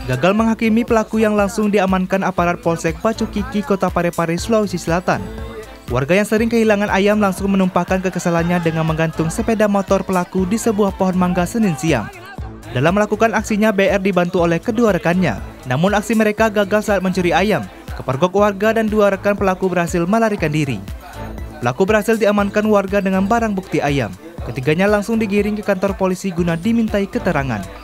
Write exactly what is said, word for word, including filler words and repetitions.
gagal menghakimi pelaku yang langsung diamankan aparat Polsek Pacukiki, Kota Parepare, Sulawesi Selatan. Warga yang sering kehilangan ayam langsung menumpahkan kekesalannya dengan menggantung sepeda motor pelaku di sebuah pohon mangga Senin siang. Dalam melakukan aksinya, B R dibantu oleh kedua rekannya. Namun aksi mereka gagal saat mencuri ayam. Kepergok warga dan dua rekan pelaku berhasil melarikan diri. Pelaku berhasil diamankan warga dengan barang bukti ayam. Ketiganya langsung digiring ke kantor polisi guna dimintai keterangan.